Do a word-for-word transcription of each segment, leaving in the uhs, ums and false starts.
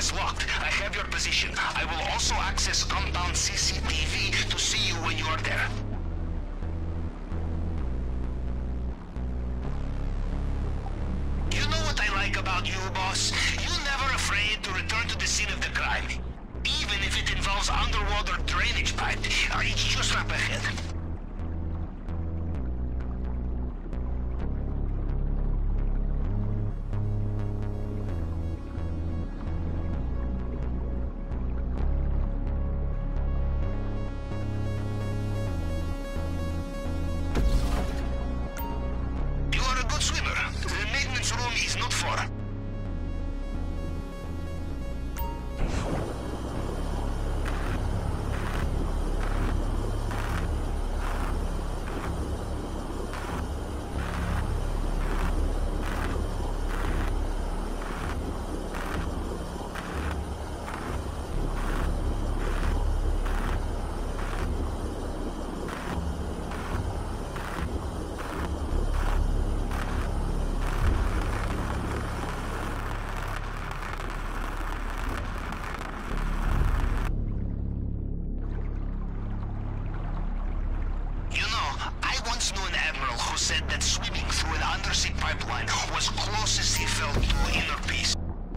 is locked. I have your position. I will also access compound C C T V to see you when you are there. You know what I like about you, boss? You're never afraid to return to the scene of the crime. Even if it involves underwater drainage pipe. Uh, It's just up ahead. You are a good swimmer. The maintenance room is not far. Said that swimming through an undersea pipeline was closest he felt to inner peace.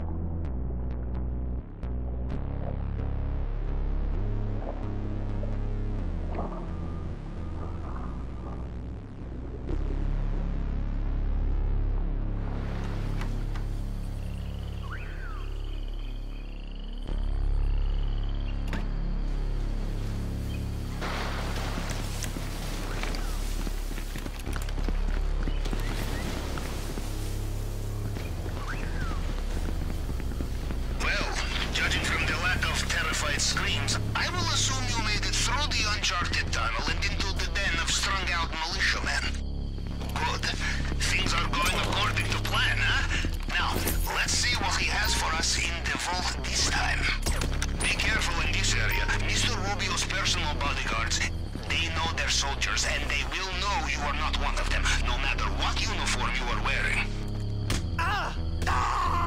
Screams, I will assume you made it through the uncharted tunnel and into the den of strung-out militiamen. Good. Things are going according to plan, huh? Now, let's see what he has for us in the vault this time. Be careful in this area. Mister Rubio's personal bodyguards, they know their soldiers, and they will know you are not one of them, no matter what uniform you are wearing. Ah! Ah!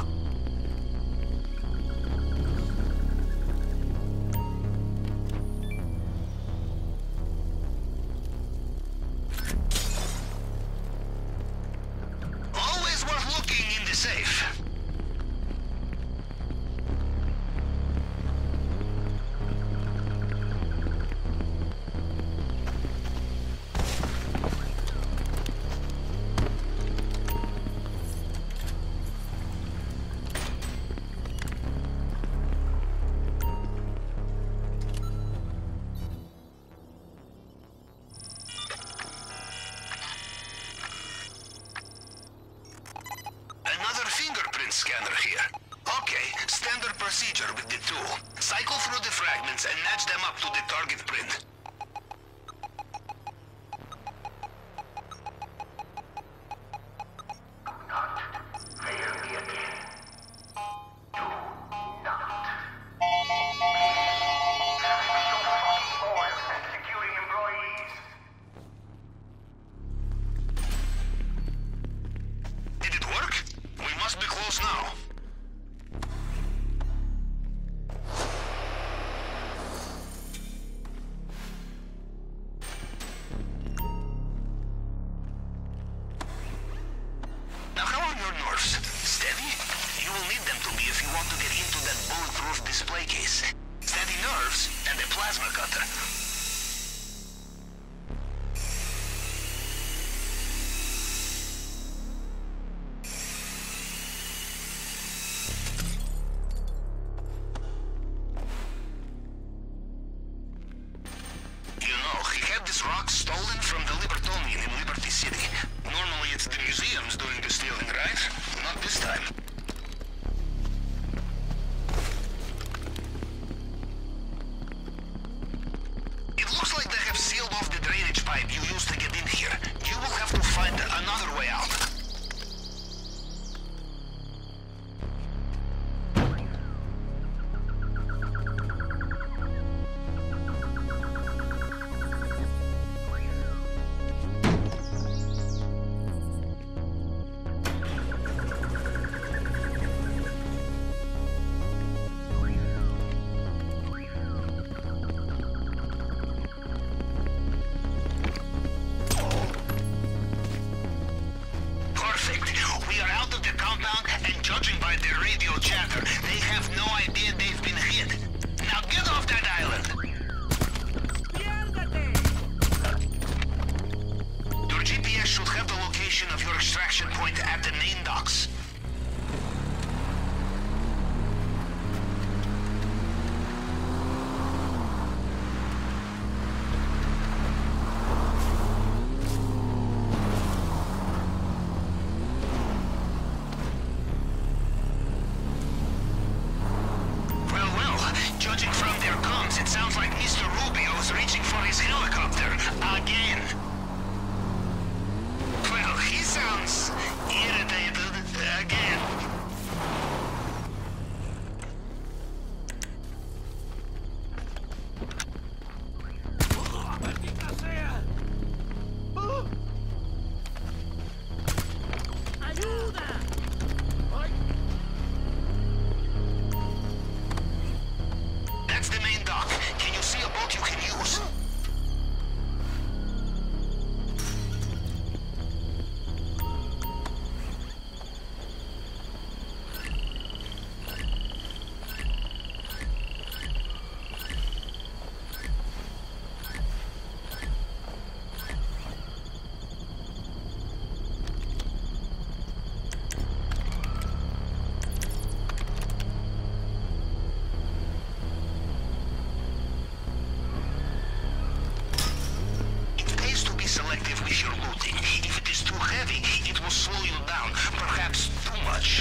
Safe. Scanner here. Okay, standard procedure with the tool. Cycle through the fragments and match them up to the target print. Now. Now, how are your nerves? Steady? You will need them to be if you want to get into that bulletproof display case. Steady nerves and a plasma cutter. This rock stolen from the Libertonian in Liberty City. Normally it's the museums doing the stealing, right? Not this time. It looks like they have sealed off the drainage pipe you used to get in here. You will have to find another way out. idle chatter. They have no idea they've been hit. Now get off that island! Your G P S should have the location of your extraction point at the main docks. Judging from their comms, it sounds like Mister Rubio is reaching for his helicopter again. Well, he sounds irritated again. That's the main dock. Can you see a boat you can use? Selective with your looting. If it is too heavy, it will slow you down, perhaps too much.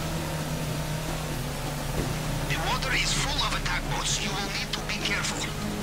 The water is full of attack boats. You will need to be careful.